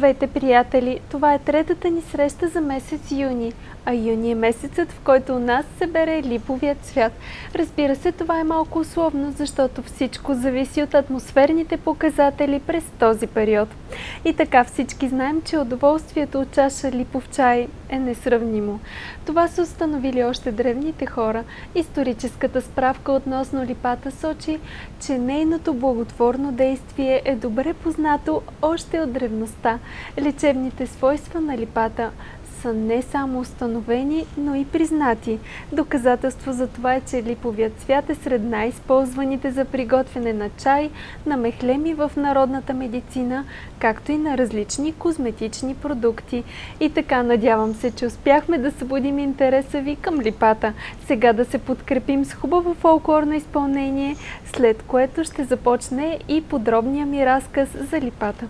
Здравейте, приятели! Това е третата ни среща за месец юни. А юни е месецът, в който у нас се бере липовият цвят. Разбира се, това е малко условно, защото всичко зависи от атмосферните показатели през този период. И така всички знаем, че удоволствието от чаша липов чай е несравнимо. Това са установили още древните хора. Историческата справка относно липата сочи, че нейното благотворно действие е добре познато още от древността. Лечебните свойства на липата са не само установени, но и признати. Доказателство за това е, че липовият цвят е сред най-използваните за приготвяне на чай, на мехлеми в народната медицина, както и на различни козметични продукти. И така, надявам се, че успяхме да събудим интереса ви към липата. Сега да се подкрепим с хубаво фолклорно изпълнение, след което ще започне и подробния ми разказ за липата.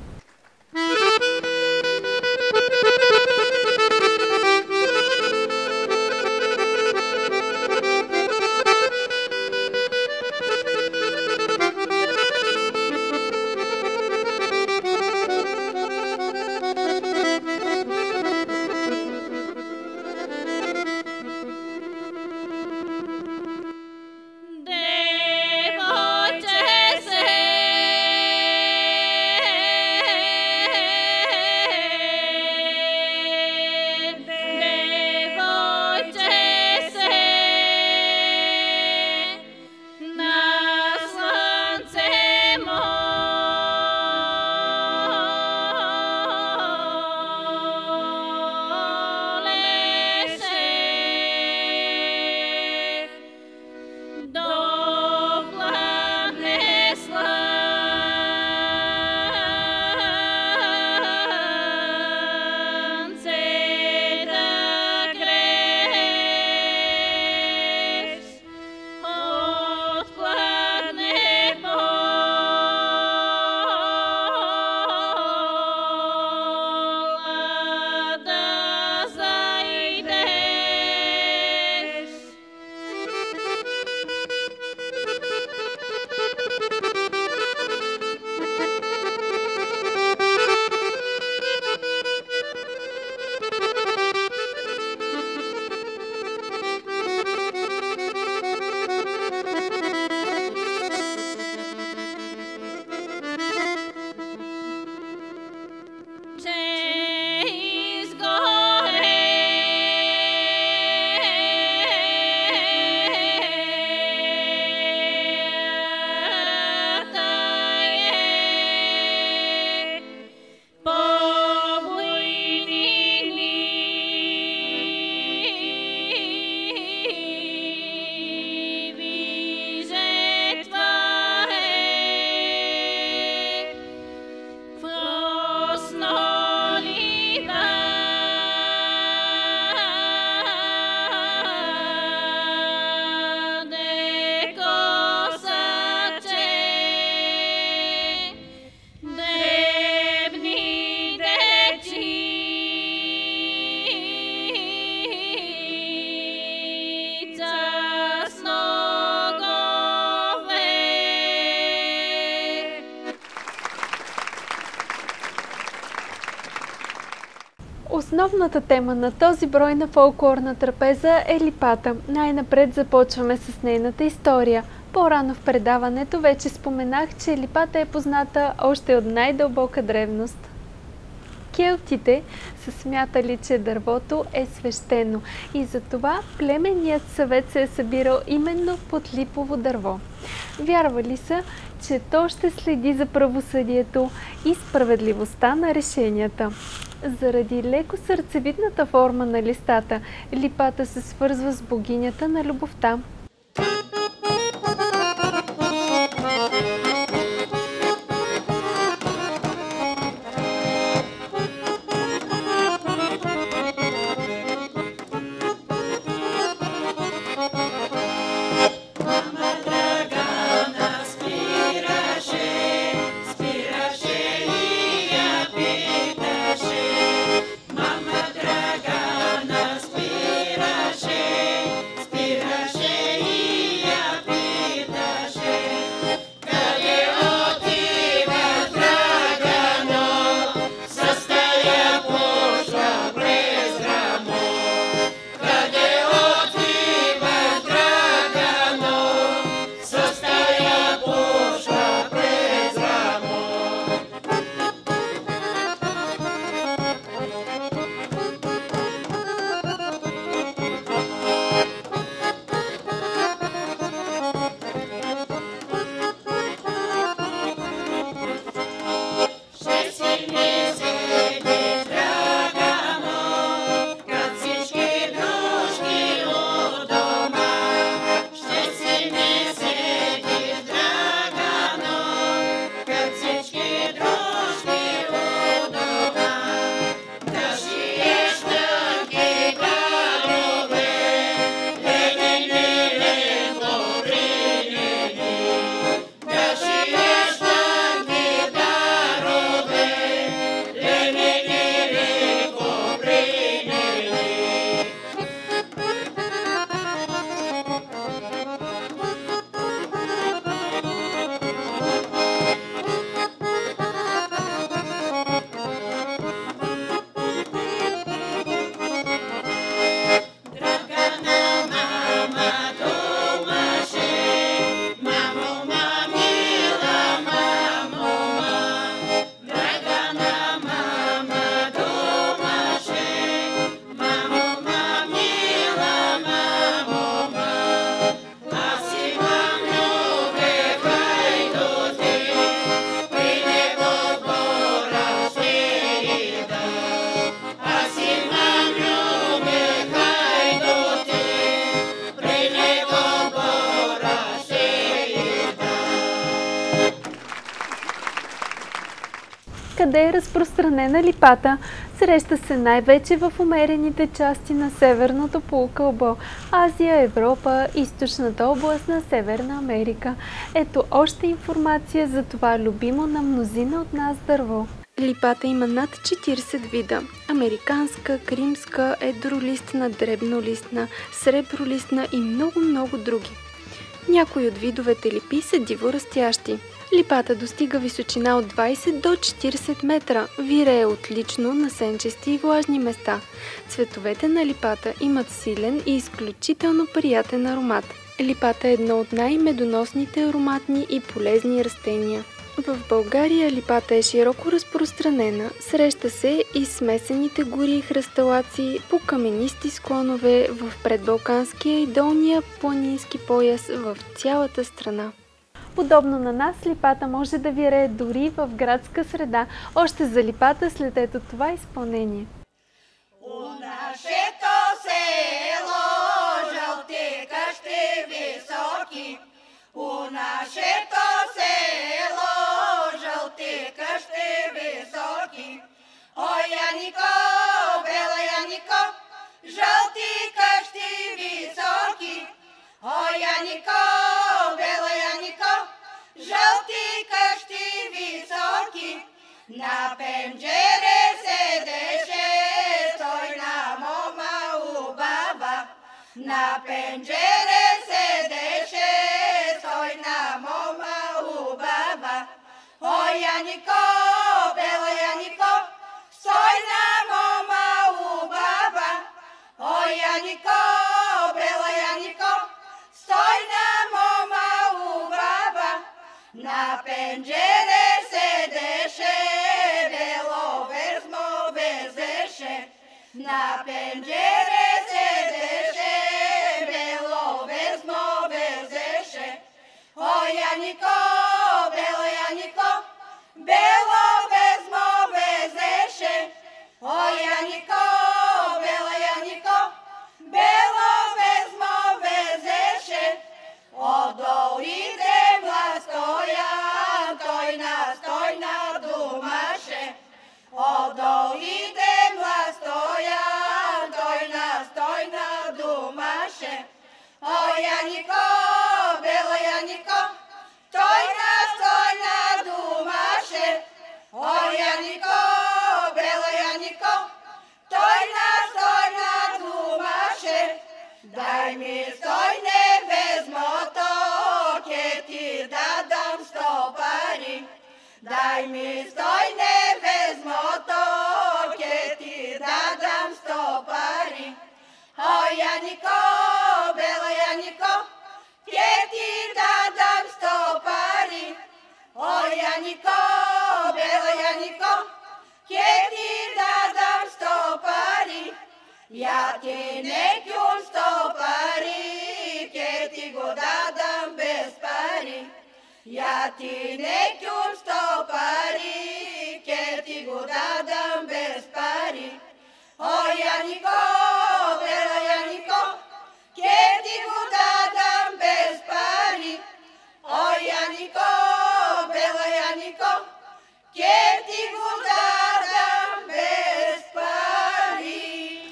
Основната тема на този брой на фолклорна трапеза е липата. Най-напред започваме с нейната история. По-рано в предаването вече споменах, че липата е позната още от най-дълбока древност. Келтите са смятали, че дървото е свещено и затова племенният съвет се е събирал именно под липово дърво. Вярвали са, че то ще следи за правосъдието и справедливостта на решенията. Заради леко сърцевидната форма на листата, липата се свързва с богинята на любовта. Mama Dragana spiraše разпространена липата среща се най-вече в умерените части на северното полукълбо – Азия, Европа, източната област на Северна Америка. Ето още информация за това любимо на мнозина от нас дърво. Липата има над 40 вида – американска, кримска, едролистна, дребнолистна, сребролистна и много други. Някои от видовете липи са диворастящи. Липата достига височина от 20 до 40 метра, вирее отлично на сенчести и влажни места. Цветовете на липата имат силен и изключително приятен аромат. Липата е едно от най-медоносните ароматни и полезни растения. В България липата е широко разпространена, среща се и смесените гори и хръсталаци по каменисти склонове в предбалканския и долния планински пояс в цялата страна. Подобно на нас, липата може да вирее дори в градска среда. Още за липата след ето това изпълнение. У нашето село жълти къщи високи, у нашето село жълти къщи високи. Ой, Янико, бела Янико, жълти къщи високи. Ой, Янико, бела Янико, жълти къщи високи. На пенджере седеше стойна мома убава. На пенджере седеше стойна мома убава. Ой, Янико, бела Янико, стойна мома убава. Ой, Янико, бела Янико, стойна мома убава. На пенджере седеше, бело верзмо везеше. На пенджере седеше, бело верзмо везеше. Ой, Янико, бела Янико, бело верзмо везеше. Ой, Янико, бела Янико, бело верзмо везеше. Одол иде мластоян, той настойна думаше. Одол иде мластоян, той настойна думаше. Ой, Янико, бела Янико, той настойна думаше. Ой, Янико, бела Янико, той настойна думаше. Дай ми стойне везмото, ке ти дадам 100 пари. Дай ми стойне везмото, ке ти дадам 100 пари. Ой, Янико, бела Янико, ке ти дадам 100 пари. Ой, Янико, бела Янико, ке ти дадам 100 пари. Я ти не кюм 100 пари, ке ти го дадам без пари. Я ти не кюм 100 пари, ке ти го дадам без пари. Ой, Янико, бела Янико, ке ти го дадам без пари. Ой, Янико, бела Янико, ке ти го дадам без пари.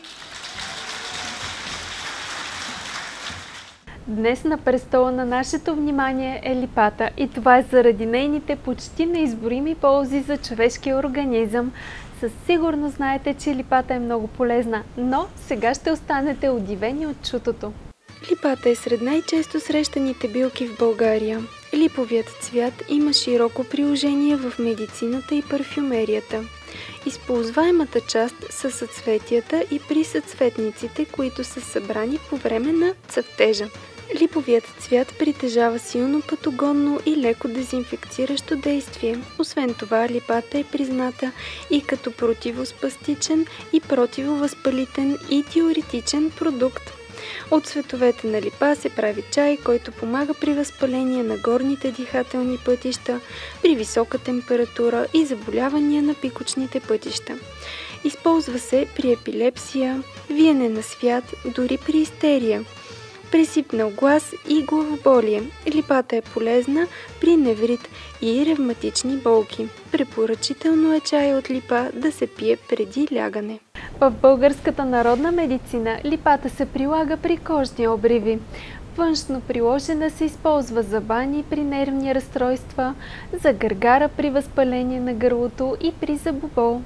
Днес на престола на нашето внимание е липата и това е заради нейните почти неизборими ползи за човешкия организъм. Със сигурност знаете, че липата е много полезна, но сега ще останете удивени от чутото. Липата е сред най-често срещаните билки в България. Липовият цвят има широко приложение в медицината и парфюмерията. Използваемата част са съцветията и присъцветниците, които са събрани по време на цъфтежа. Липовият цвят притежава силно патогонно и леко дезинфекциращо действие. Освен това, липата е призната и като противоспастичен и противовъзпалитен и диуретичен продукт. От цветовете на липа се прави чай, който помага при възпаление на горните дихателни пътища, при висока температура и заболявания на пикочните пътища. Използва се при епилепсия, виене на свят, дори при истерия. пресипнал глас и главоболие. Липата е полезна при неврит и ревматични болки. Препоръчително е чай от липа да се пие преди лягане. В българската народна медицина липата се прилага при кожни обриви. Външно приложена се използва за бани при нервни разстройства, за гъргара при възпаление на гърлото и при зъбобол.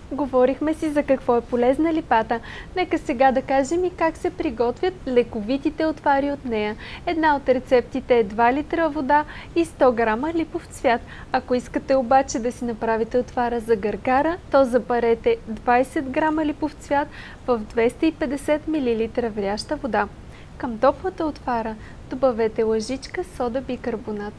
Говорихме си за какво е полезна липата. Нека сега да кажем и как се приготвят лековитите отвари от нея. Една от рецептите е 2 литра вода и 100 грама липов цвят. Ако искате обаче да си направите отвара за гъргара, то запарете 20 грама липов цвят в 250 мл вряща вода. Към топлата отвара добавете лъжичка сода бикарбонат.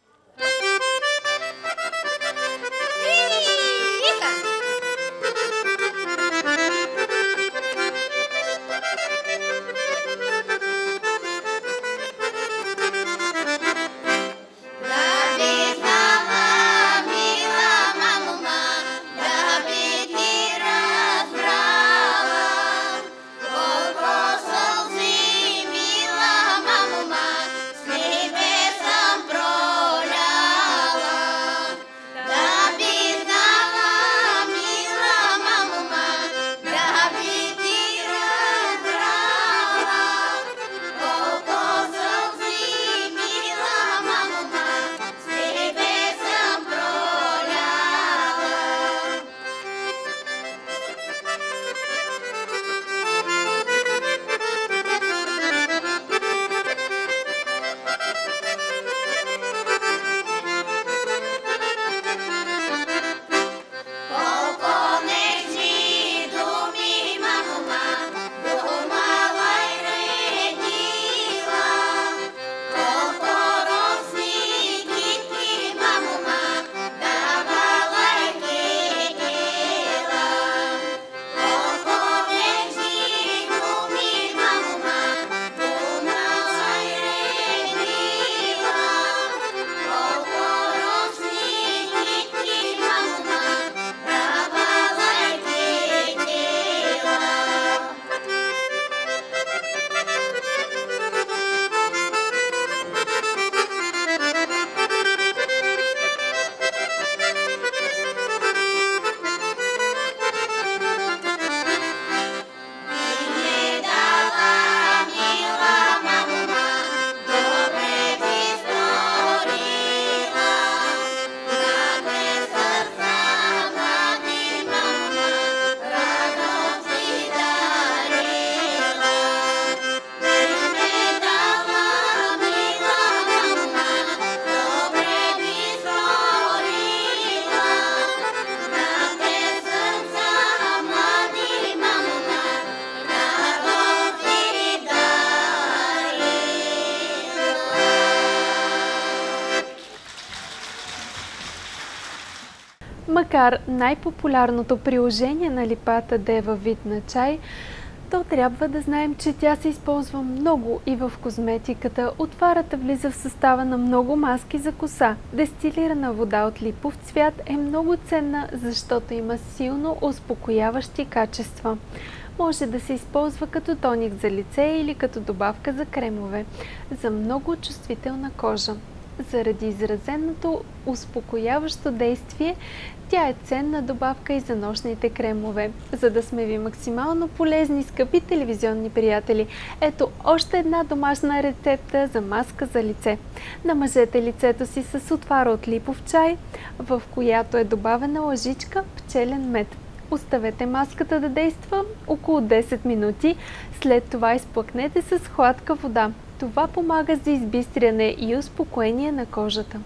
Макар най-популярното приложение на липата да е във вид на чай, то трябва да знаем, че тя се използва много и в козметиката. Отварата влиза в състава на много маски за коса. Дестилирана вода от липов цвят е много ценна, защото има силно успокояващи качества. Може да се използва като тоник за лице или като добавка за кремове за много чувствителна кожа. Заради изразеното успокояващо действие, тя е ценна добавка и за нощните кремове. За да сме ви максимално полезни, скъпи телевизионни приятели, ето още една домашна рецепта за маска за лице. Намажете лицето си с отвара от липов чай, в която е добавена лъжичка пчелен мед. Оставете маската да действа около 10 минути, след това изплъкнете с хладка вода. Това помага за избистряне и успокоение на кожата.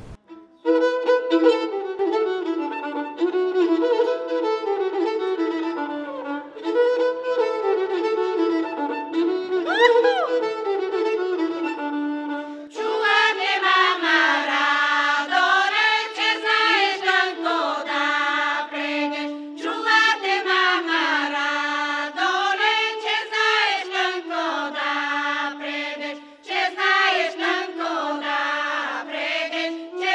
Че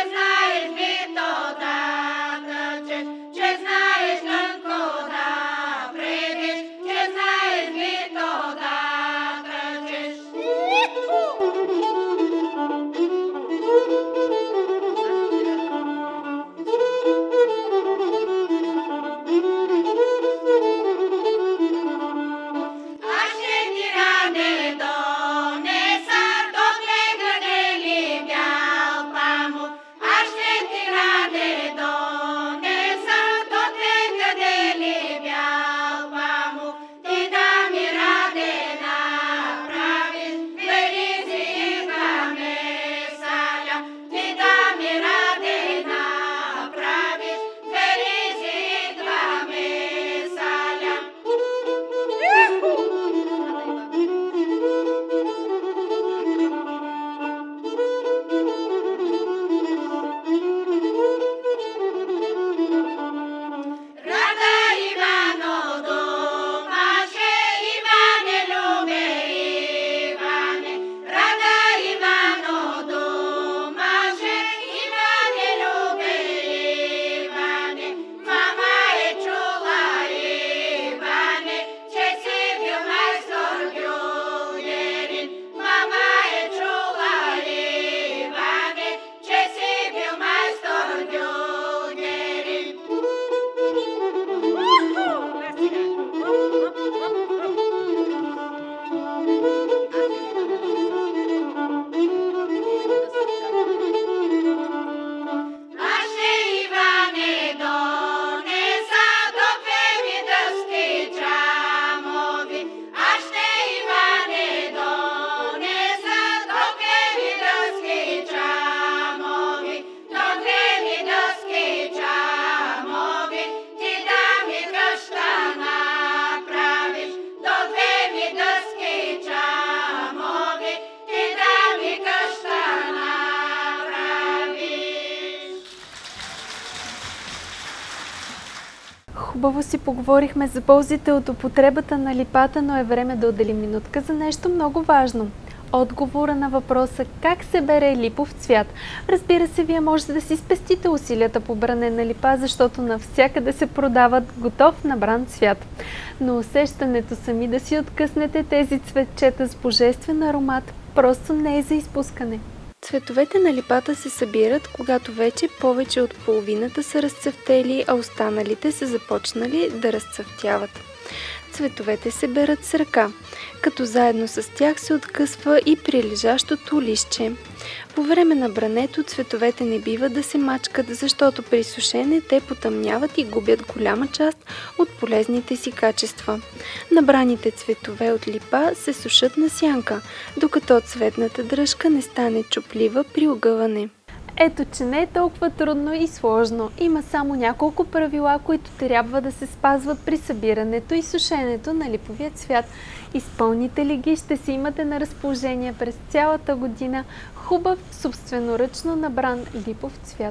хубаво си поговорихме за ползите от употребата на липата, но е време да отделим минутка за нещо много важно. Отговора на въпроса как се бере липов цвят. Разбира се, вие можете да си спестите усилията по бране на липа, защото навсякъде се продават готов набран цвят. Но усещането сами да си откъснете тези цветчета с божествен аромат просто не е за изпускане. Цветовете на липата се събират, когато вече повече от половината са разцъфтели, а останалите са започнали да разцъфтяват. Цветовете се берат с ръка, като заедно с тях се откъсва и прилежащото листче. По време на брането цветовете не бива да се мачкат, защото при сушене те потъмняват и губят голяма част от полезните си качества. Набраните цветове от липа се сушат на сянка, докато цветната дръжка не стане чуплива при огъване. Ето, че не е толкова трудно и сложно. Има само няколко правила, които трябва да се спазват при събирането и сушенето на липовия цвят. Изпълните ли ги, ще си имате на разположение през цялата година хубав, собственоръчно набран липов цвят.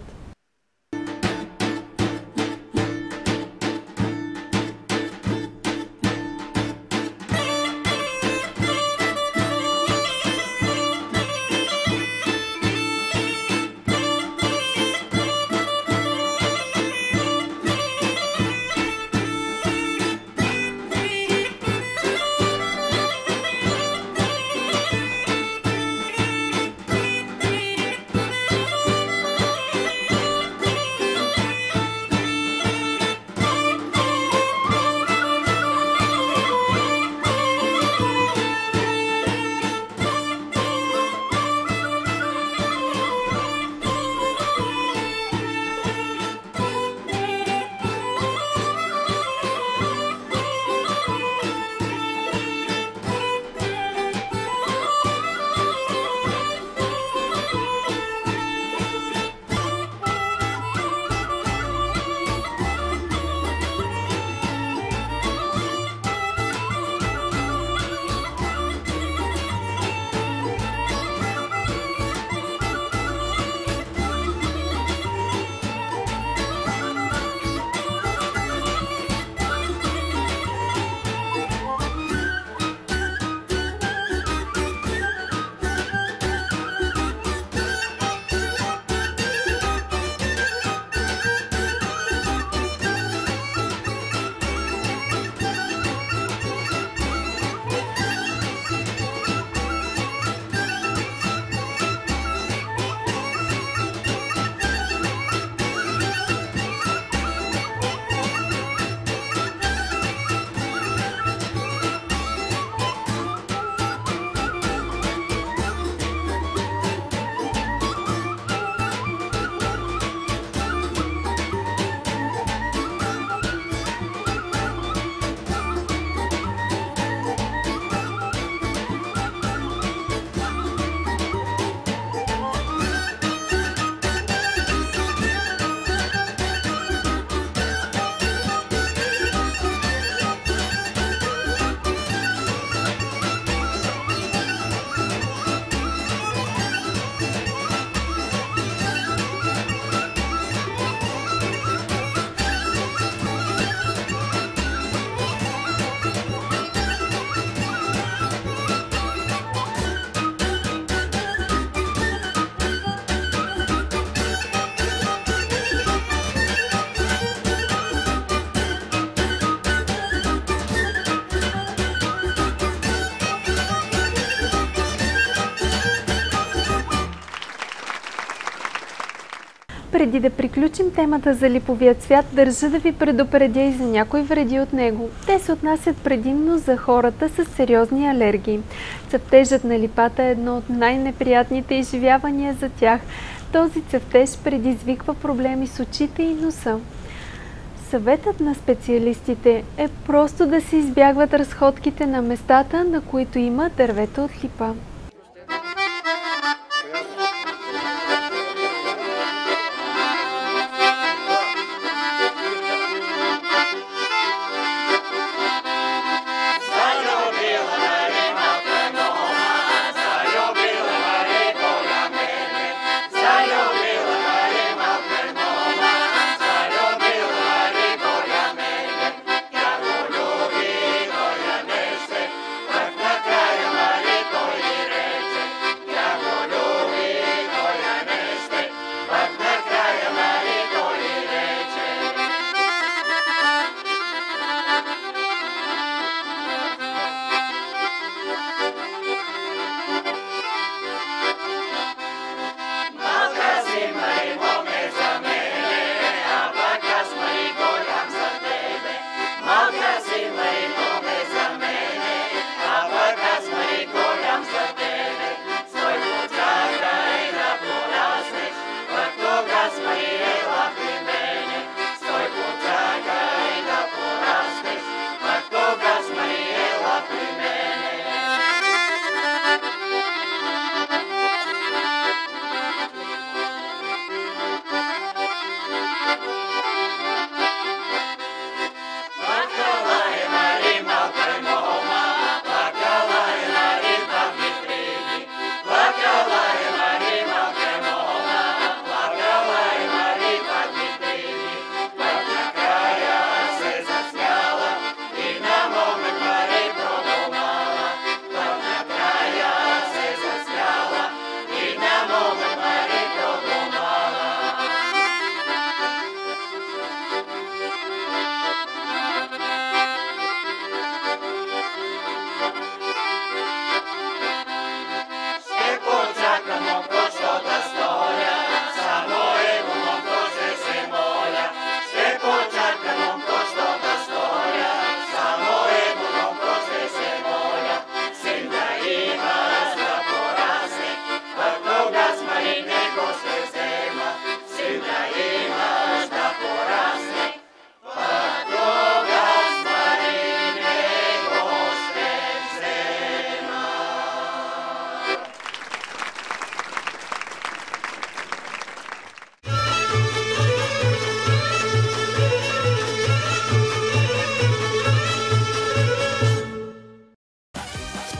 Преди да приключим темата за липовия цвят, държа да ви предупредя и за някои вреди от него. Те се отнасят предимно за хората с сериозни алергии. Цъфтежът на липата е едно от най-неприятните изживявания за тях. Този цъфтеж предизвиква проблеми с очите и носа. Съветът на специалистите е просто да се избягват разходките на местата, на които има дървета от липа.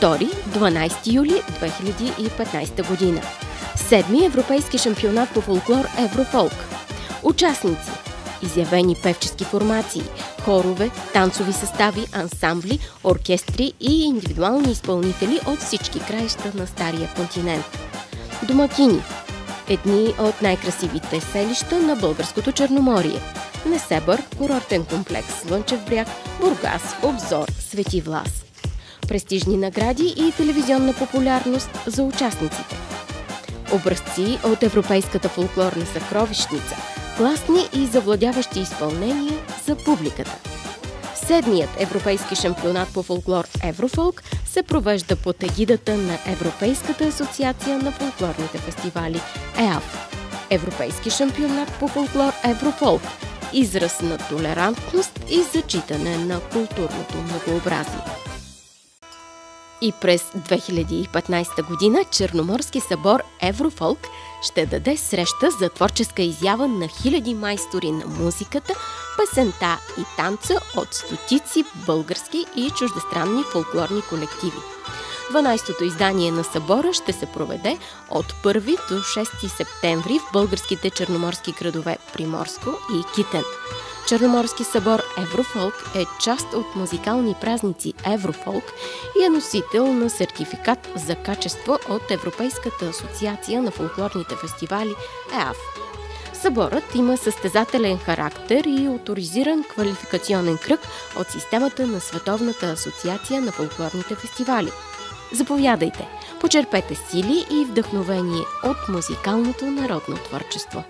2-12 юли 2015 година. 7-ми европейски шампионат по фолклор Еврофолк. Участници: изявени певчески формации, хорове, танцови състави, ансамбли, оркестри и индивидуални изпълнители от всички краища на Стария континент. Домакини: едни от най-красивите селища на българското Черноморие: Несебър, курортен комплекс Слънчев бряг, Бургас, Обзор, Свети Влас. Престижни награди и телевизионна популярност за участниците. Образци от европейската фолклорна съкровищница, класни и завладяващи изпълнения за публиката. 7-ият европейски шампионат по фолклор Еврофолк се провежда под егидата на Европейската асоциация на фолклорните фестивали ЕАФ. Европейски шампионат по фолклор Еврофолк – израз на толерантност и зачитане на културното многообразие. И през 2015 година Черноморски събор Еврофолк ще даде среща за творческа изява на хиляди майстори на музиката, песента и танца от стотици български и чуждестранни фолклорни колективи. 12-то издание на събора ще се проведе от 1 до 6 септември в българските черноморски градове Приморско и Китен. Черноморски събор Еврофолк е част от музикални празници Еврофолк и е носител на сертификат за качество от Европейската асоциация на фолклорните фестивали ЕАФ. Съборът има състезателен характер и оторизиран квалификационен кръг от системата на Световната асоциация на фолклорните фестивали. Заповядайте, почерпете сили и вдъхновение от музикалното народно творчество.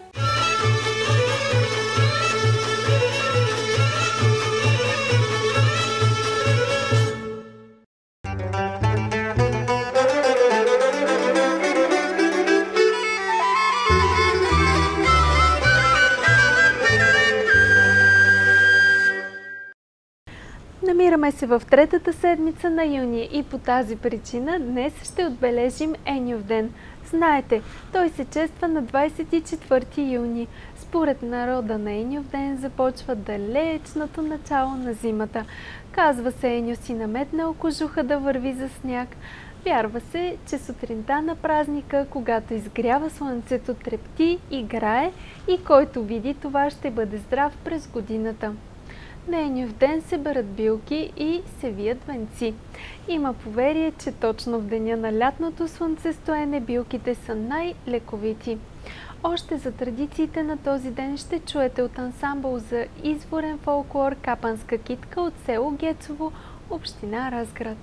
Намираме се в третата седмица на юни и по тази причина днес ще отбележим Еньовден. Знаете, той се чества на 24 юни. Според народа на Еньовден започва далечното начало на зимата. Казва се, Еньо си наметнал кожуха да върви за сняг. Вярва се, че сутринта на празника, когато изгрява слънцето, трепти, играе и който види това ще бъде здрав през годината. На Еньовден се берат билки и се вият венци. Има поверие, че точно в деня на лятното слънцестоене билките са най-лековити. Още за традициите на този ден ще чуете от ансамбъл за изворен фолклор Капанска китка от село Гецово, община Разград.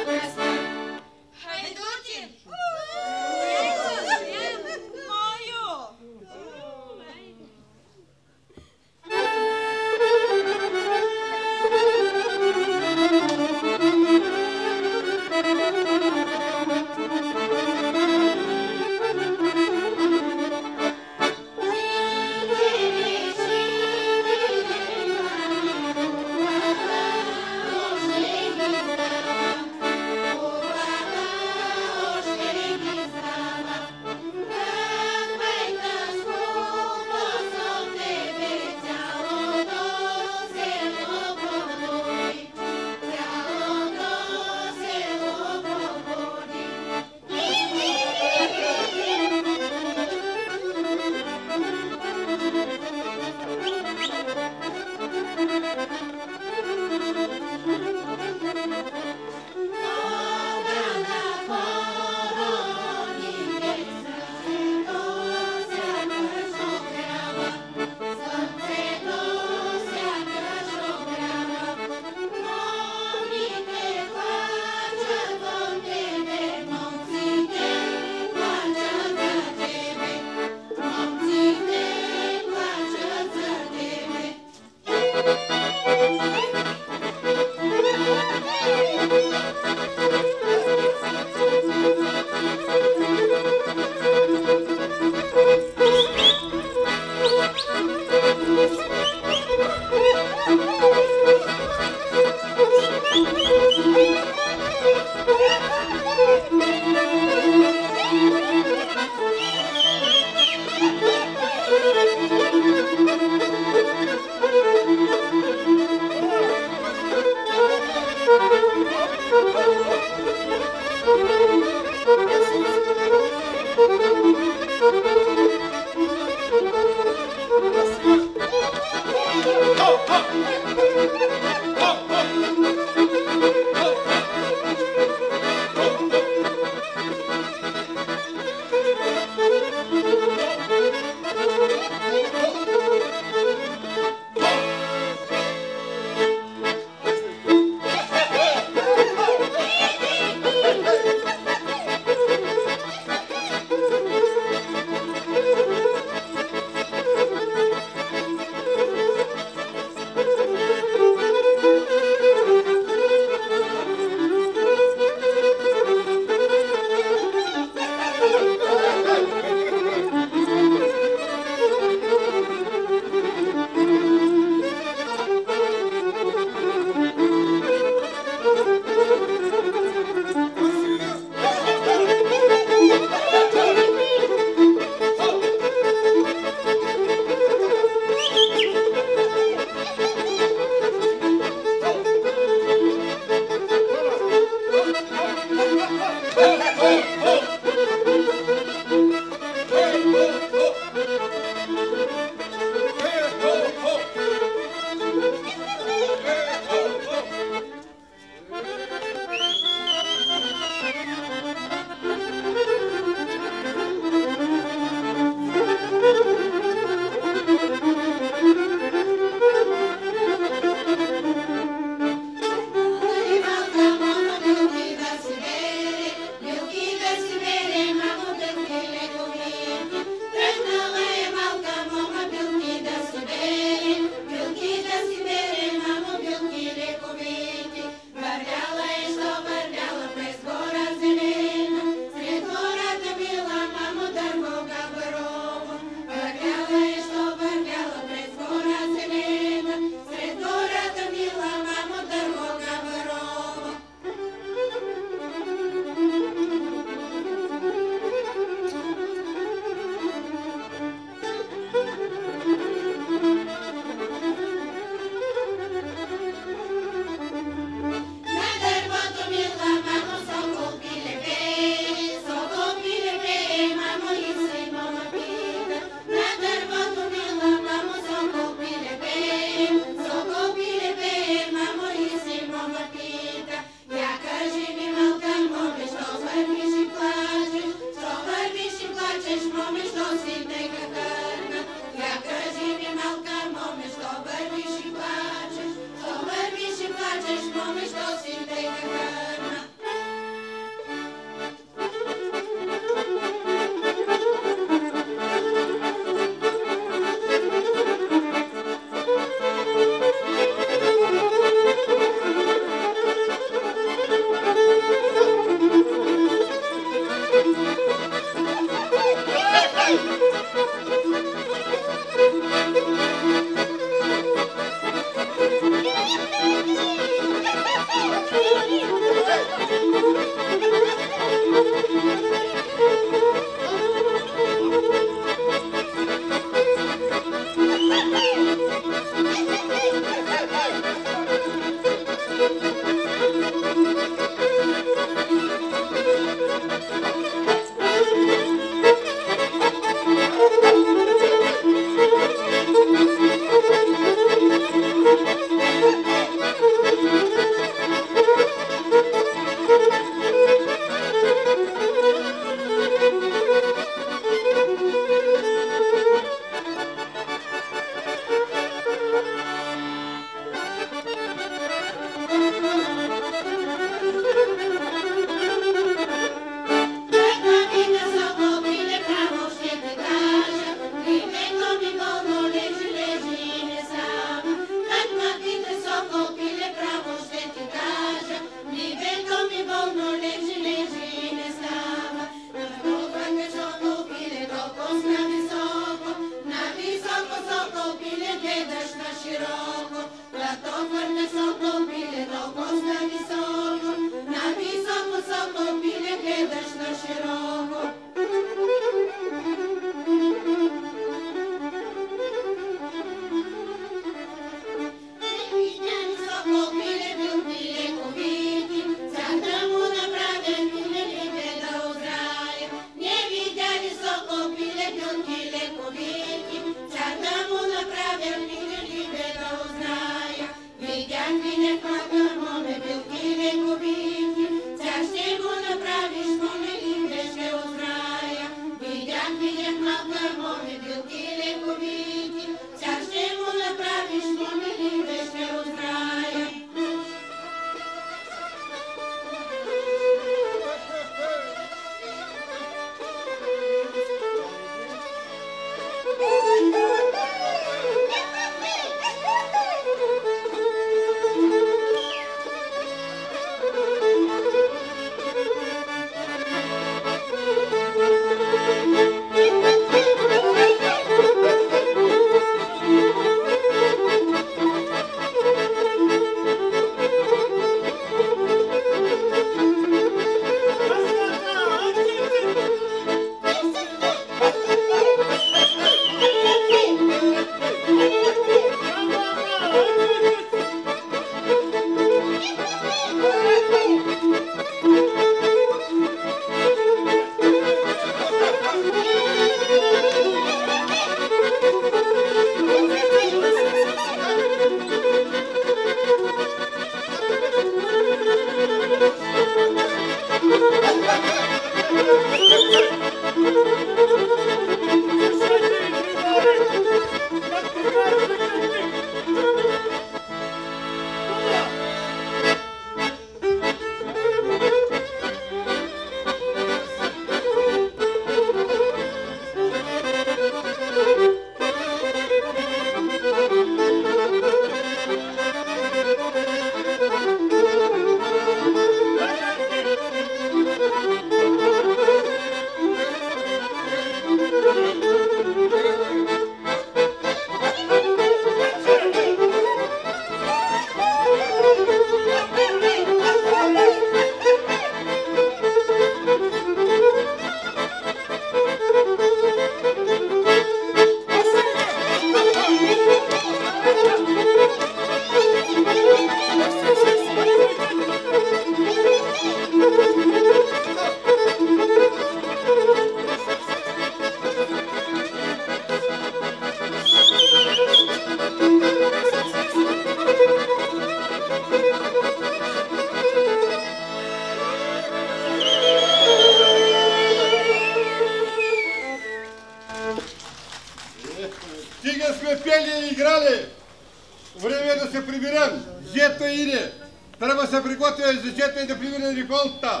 разберем. Жетва иде. Трябва да се приготвя за жетва и да приведе реколта.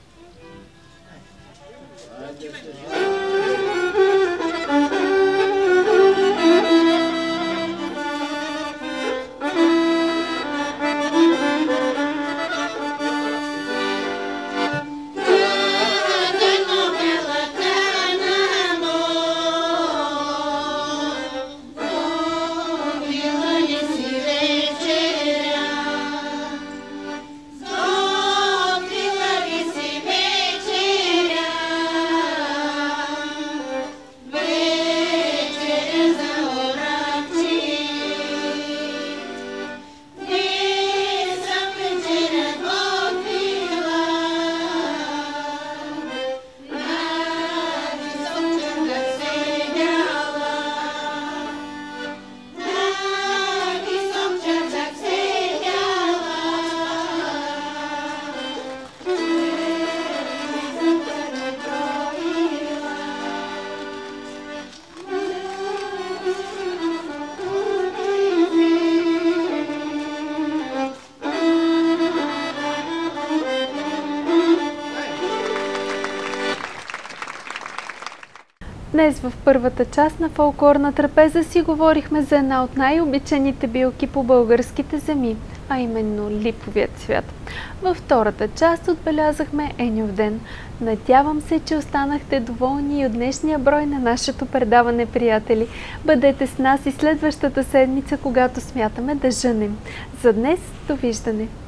Днес в първата част на фолклорна трапеза си говорихме за една от най-обичаните билки по българските земи, а именно липовият цвят. Във втората част отбелязахме Еньов ден. Надявам се, че останахте доволни и от днешния брой на нашето предаване, приятели. Бъдете с нас и следващата седмица, когато смятаме да жънем. За днес, довиждане!